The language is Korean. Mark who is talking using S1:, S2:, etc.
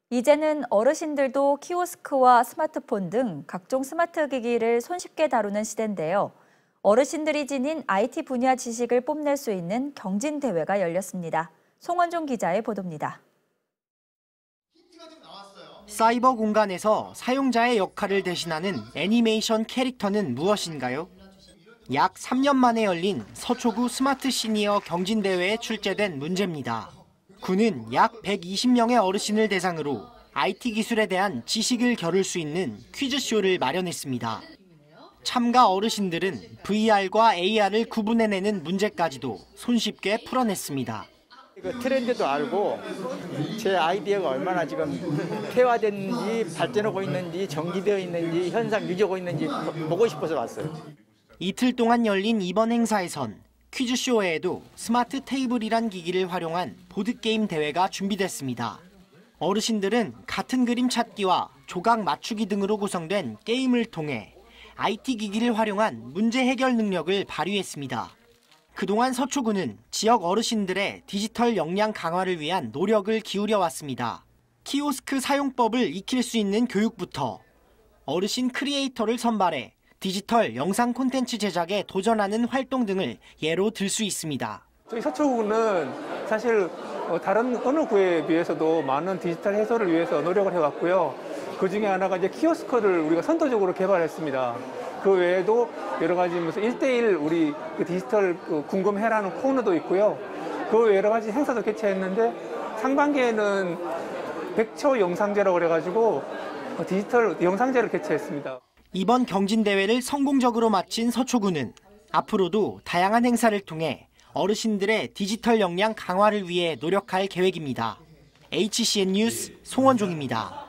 S1: 이제는 어르신들도 키오스크와 스마트폰 등 각종 스마트 기기를 손쉽게 다루는 시대인데요. 어르신들이 지닌 IT 분야 지식을 뽐낼 수 있는 경진대회가 열렸습니다. 송원종 기자의 보도입니다.
S2: 사이버 공간에서 사용자의 역할을 대신하는 애니메이션 캐릭터는 무엇인가요? 약 3년 만에 열린 서초구 스마트 시니어 경진대회에 출제된 문제입니다. 구는 약 120명의 어르신을 대상으로 IT 기술에 대한 지식을 겨룰 수 있는 퀴즈쇼를 마련했습니다. 참가 어르신들은 VR과 AR을 구분해내는 문제까지도 손쉽게 풀어냈습니다.
S3: 트렌드도 알고 제 아이디어가 얼마나 지금 퇴화됐는지 발전하고 있는지 정기되어 있는지 현상 유지하고 있는지 보고 싶어서 왔어요.
S2: 이틀 동안 열린 이번 행사에선 퀴즈쇼 외에도 스마트 테이블이란 기기를 활용한 보드게임 대회가 준비됐습니다. 어르신들은 같은 그림 찾기와 조각 맞추기 등으로 구성된 게임을 통해 IT 기기를 활용한 문제 해결 능력을 발휘했습니다. 그동안 서초구는 지역 어르신들의 디지털 역량 강화를 위한 노력을 기울여 왔습니다. 키오스크 사용법을 익힐 수 있는 교육부터 어르신 크리에이터를 선발해 디지털 영상 콘텐츠 제작에 도전하는 활동 등을 예로 들 수 있습니다.
S4: 저희 서초구는 사실 다른 어느 구에 비해서도 많은 디지털 해소를 위해서 노력을 해왔고요. 그 중에 하나가 이제 키오스크를 우리가 선도적으로 개발했습니다. 그 외에도 여러 가지 무슨 1대1 우리 그 디지털 궁금해라는 코너도 있고요. 그 여러 가지 행사도 개최했는데 상반기에는 100초 영상제라고 그래가지고 디지털 영상제를 개최했습니다.
S2: 이번 경진대회를 성공적으로 마친 서초구는 앞으로도 다양한 행사를 통해 어르신들의 디지털 역량 강화를 위해 노력할 계획입니다. HCN 뉴스 송원종입니다.